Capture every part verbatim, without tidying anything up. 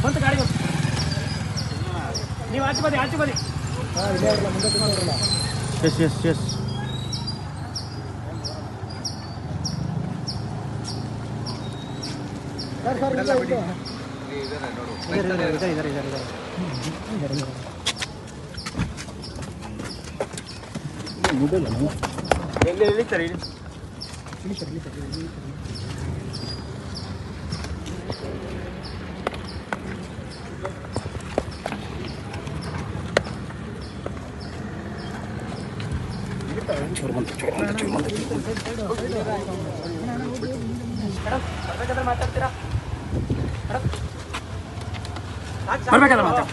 ಬಂತು ಗಾಡಿ ಬಂತು. ನೀವು ಆಚೆ ಬದಿ ಆಚೆ ಬದಿ. ಎಸ್ ಎಸ್ ಎಸ್ ಎಲ್ಲಿ ಇಳಿತಾರೆ ಇಳಿ ಇಳಿ ಸರ್ ಇಳಿ ಸರ್ ಚೋರ್ ಬಂತು ಚೋರ್ ಬಂತು ಚೋರ್ ಬಂತು ಮಾತಾಡ್ತೀರಾ ಬರ್ಬೇಕಾದ್ರೆ ಮಾತಾಡ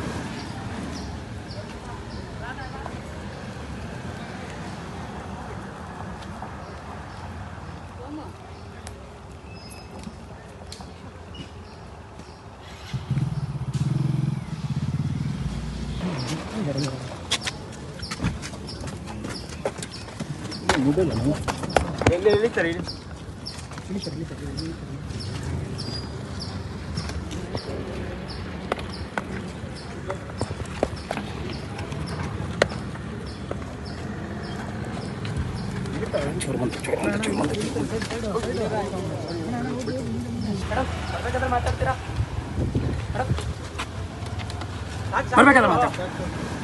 ಎಲ್ಲಿ ಇಳಿತಾರೆ ಇಳಿ ಇಳಿ ಸರ್ ಇಳಿ ಸರ್ ಇಳಿ ಚೋರ್ ಬಂತು ಚೋರ್ ಬಂತು ಚೋರ್ ಬಂತು ಮಾತಾಡ್ತೀರಾ ಬರ್ಬೇಕಾದ್ರೆ ಮಾತಾಡ